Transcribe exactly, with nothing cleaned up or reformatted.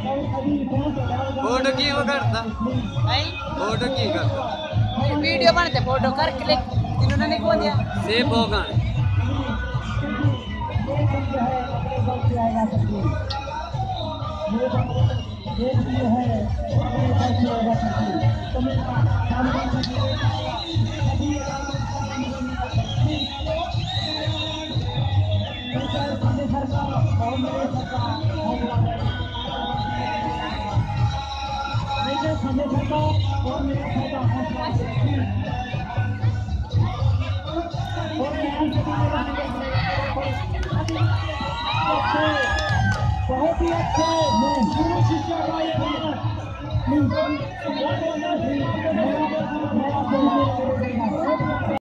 photo की वो करता नहीं फोटो की करता वीडियो बनते फोटो कर क्लिक इन्होंने नहीं को दिया सेव होगा बहुत ही अच्छे